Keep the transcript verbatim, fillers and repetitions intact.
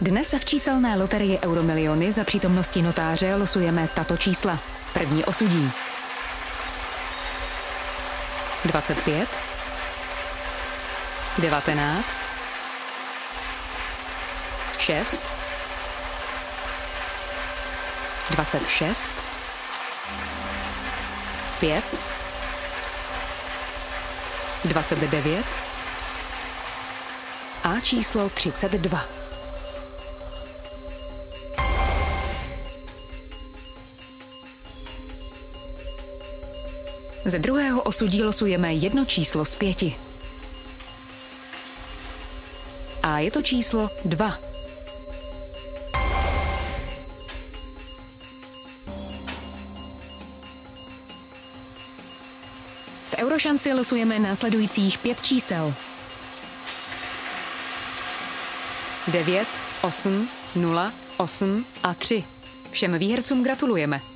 Dnes v číselné loterii Euromiliony za přítomnosti notáře losujeme tato čísla. První osudí. dvacet pět, devatenáct, šest, dvacet šest, pět, dvacet devět a číslo třicet dva. Ze druhého osudí losujeme jedno číslo z pěti. A je to číslo dva. V Eurošanci losujeme následujících pět čísel. devět, osm, nula, osm a tři. Všem výhercům gratulujeme.